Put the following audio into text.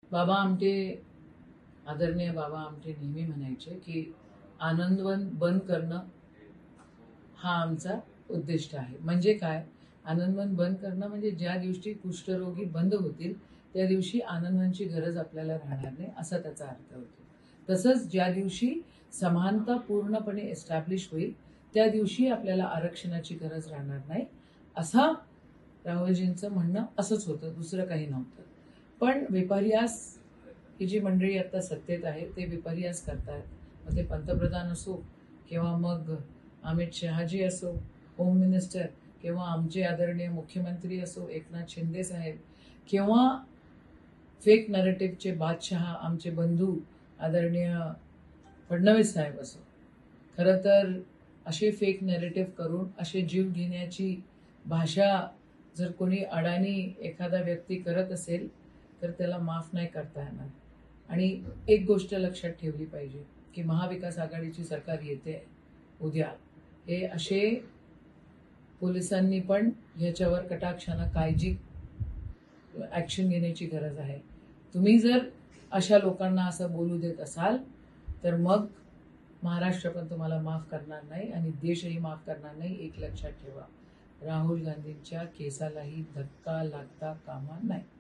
बाबा आमटे, आदरणीय बाबा आमटे नेहमी म्हणायचे की आनंदवन बंद करणं हा आमचा उद्दिष्ट आहे. म्हणजे काय? आनंदवन बंद करणं म्हणजे ज्या दिवशी कुष्ठरोगी बंद होतील त्या दिवशी आनंदवनची गरज आपल्याला राहणार नाही, असा त्याचा अर्थ होतो. तसंच ज्या दिवशी समानता पूर्णपणे एस्टॅब्लिश होईल त्या दिवशी आपल्याला आरक्षणाची गरज राहणार नाही, असा राहुलजींचं म्हणणं असंच होतं, दुसरं काही नव्हतं. पण विपर्यास ही जी मंडळी आता सत्तेत आहे ते विपर्यास करतात. मग ते पंतप्रधान असो किंवा मग अमित शहाजी असो, होम मिनिस्टर, किंवा आमचे आदरणीय मुख्यमंत्री असो एकनाथ शिंदे साहेब, किंवा फेक नरेटिव्हचे बादशहा आमचे बंधू आदरणीय फडणवीस साहेब असो. खरं तर असे फेक नरेटिव्ह करून असे जीव घेण्याची भाषा जर कोणी अडाणी एखादा व्यक्ती करत असेल तर त्याला माफ नाही करता येणार. आणि एक गोष्ट लक्षात ठेवली पाहिजे की महाविकास आघाडीची सरकार येते उद्या. हे असे पोलिसांनी पण ह्याच्यावर कटाक्षानं काळजी ॲक्शन घेण्याची गरज आहे. तुम्ही जर अशा लोकांना असं बोलू देत असाल तर मग महाराष्ट्र पण तुम्हाला माफ करणार नाही आणि देशही माफ करणार नाही. एक लक्षात ठेवा, राहुल गांधींच्या केसालाही धक्का लागता कामा नाही.